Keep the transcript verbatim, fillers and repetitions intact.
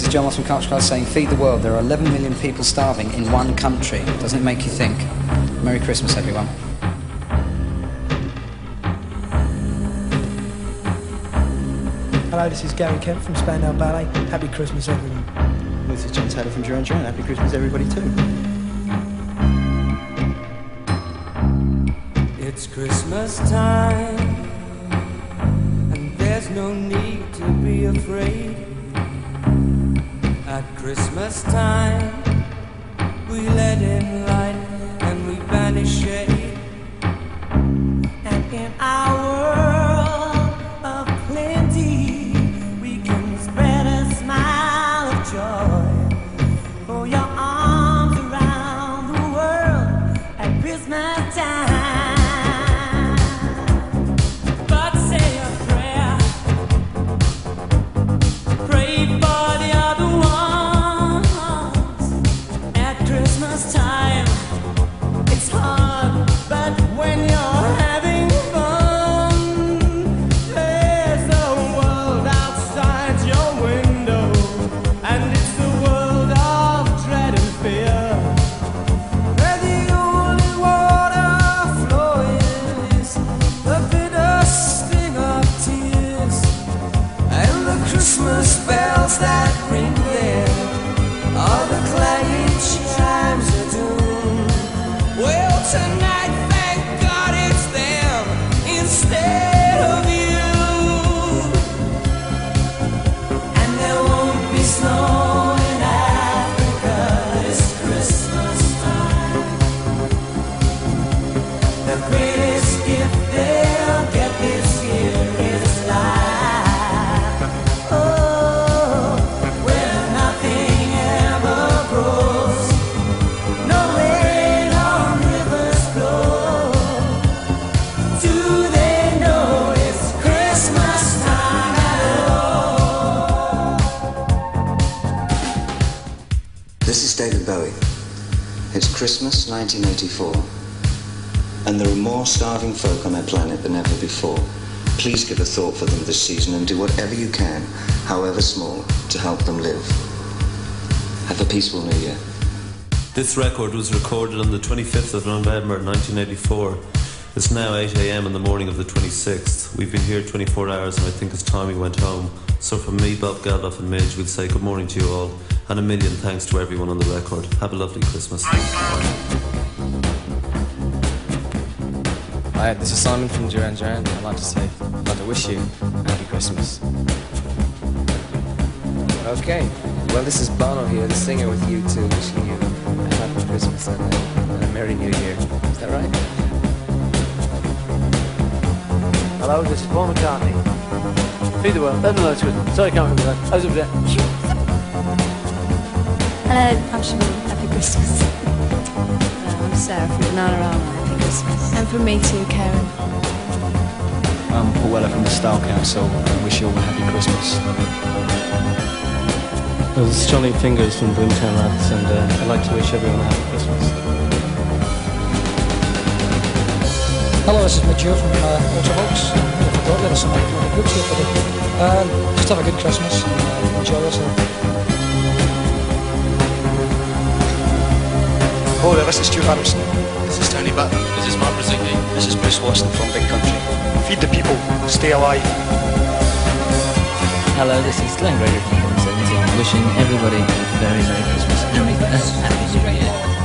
is John Moss from Culture Class saying, feed the world. There are eleven million people starving in one country. Doesn't it make you think? Merry Christmas, everyone. Hello, this is Gary Kemp from Spandau Ballet. Happy Christmas, everyone. This is John Taylor from Duran Duran. Happy Christmas, everybody, too. It's Christmas time, and there's no need to be afraid. At Christmas time, we let in light and we banish shade. And in our world of plenty, we can spread a smile of joy. For your arms around the world at Christmas time. Christmas bells that ring there are the clanging chimes of doom. Well, tonight, thank God it's them instead of you. And there won't be snow in Africa this Christmas time. The greatest gift they'll get this year is life. This is David Bowie. It's Christmas nineteen eighty-four, and there are more starving folk on our planet than ever before. Please give a thought for them this season and do whatever you can, however small, to help them live. Have a peaceful New Year. This record was recorded on the twenty-fifth of November nineteen eighty-four. It's now eight a m in the morning of the twenty-sixth. We've been here twenty-four hours and I think it's time we went home. So from me, Bob Geldof and Midge, we'll say good morning to you all. And a million thanks to everyone on the record. Have a lovely Christmas. Hi, this is Simon from Duran Duran. I'd like to say, I'd like to wish you a happy Christmas. Okay, well this is Bono here, the singer with you too, wishing you a happy Christmas and a, and a Merry New Year. Is that right? Hello, this is Paul McCartney. Feed the world. No, no, no, it's good. Sorry, I can't remember that. I was over there. Hello, I'm Siobhan. Happy Christmas. Hello, I'm Sarah from Bananarama. Happy Christmas. And from me too, Karen. I'm Paul Weller from the Style Council. I wish you all a happy Christmas. Well, this is Johnny Fingers from Boomtown Lads, and uh, I'd like to wish everyone a happy Christmas. Hello, this is Midge Ure from uh, Autobox. I forgot there are some other groups here for the um, just have a good Christmas and uh, enjoy yourself. Hello there, this is Stu Harrison. This is Tony Button. This is Mark Brzezicki. This is Bruce Watson from Big Country. Feed the people, stay alive. Hello, this is Glenn Gregory from seventeen, wishing everybody a very Merry Christmas and a Happy New Year.